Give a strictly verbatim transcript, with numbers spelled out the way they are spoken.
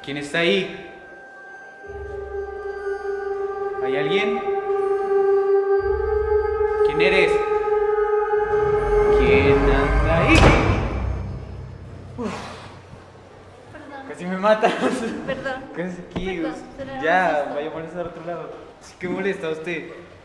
¿Quién está ahí? ¿Hay alguien? ¿Quién eres? ¿Quién anda ahí? Uf, Perdón. casi me matas. Perdón. Casi aquí. Perdón, us- se le Ya, asustó. vaya a molestar a otro lado. Sí, ¿qué molesta a usted?